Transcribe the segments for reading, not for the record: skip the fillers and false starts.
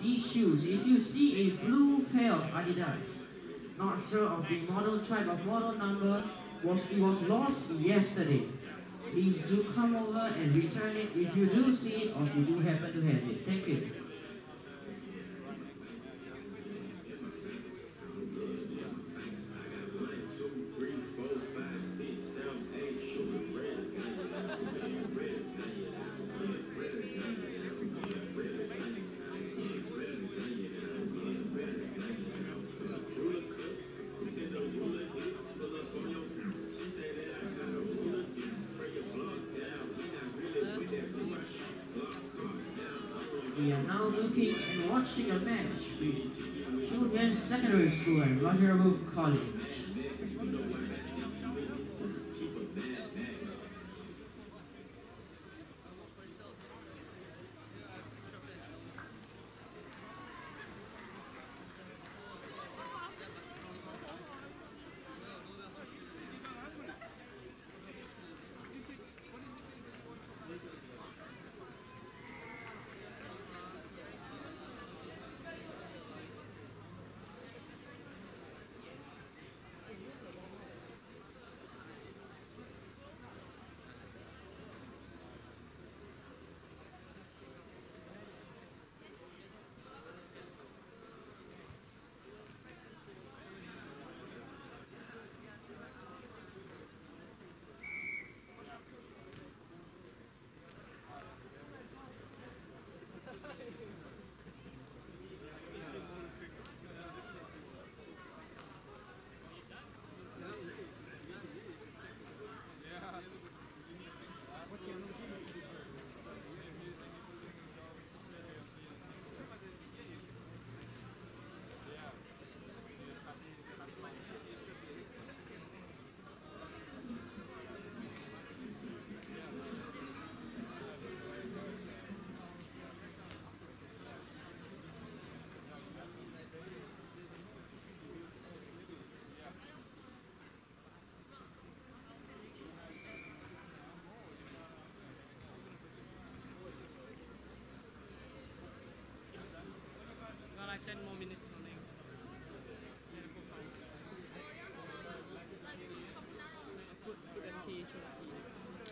These shoes, if you see a blue pair of Adidas, not sure of the model type of model number, it was lost yesterday. Please do come over and return it if you do see it or if you do happen to have it. Thank you. We are now looking and watching a match with Julian Secondary School and Roger Wolf College. Like 10 more minutes running. Put the key, show the key.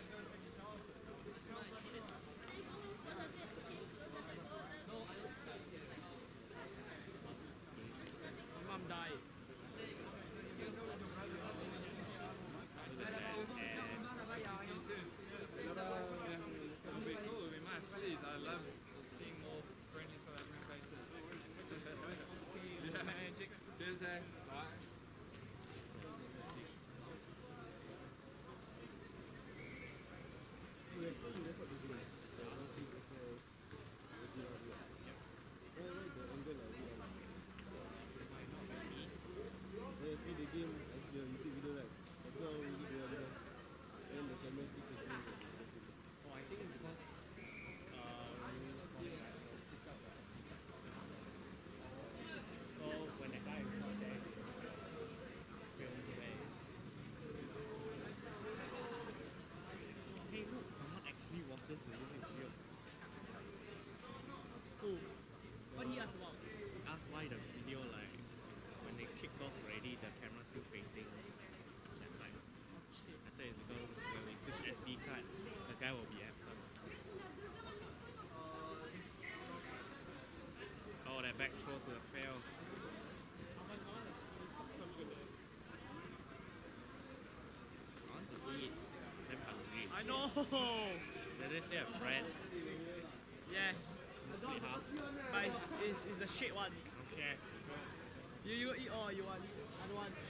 My mom died. I love seeing more friendly South African faces. Yeah, cheers, bye. Actually the game, as the YouTube video right, I go out really do it and the camera still facing the Oh, I think because so when the guy is not there, film ways. Hey look, someone actually watches the YouTube video. Who? What he asked about? He asked why the video, like when they kicked off already, the camera still facing that side. I said it's because when we switch SD card, the guy will be absent. Oh, that back throw to the fail. I want to eat. I'm hungry. I know! So they say a bread. Yes. Split half. But it's the shit one. Okay. You eat or you want? I don't want.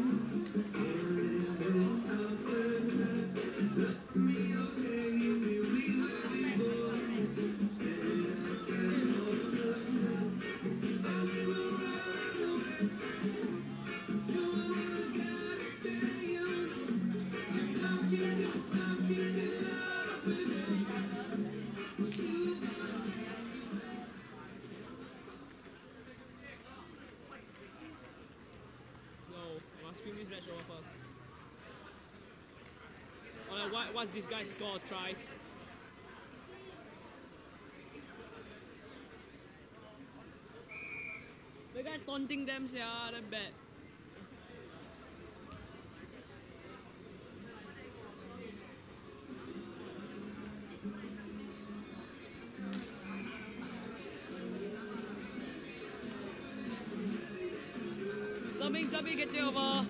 This match over first. What's this guy score tries? The guy taunting them, yeah, that bad. Something, get it over.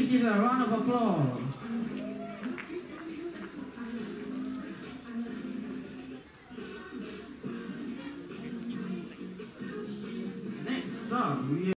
give a round of applause.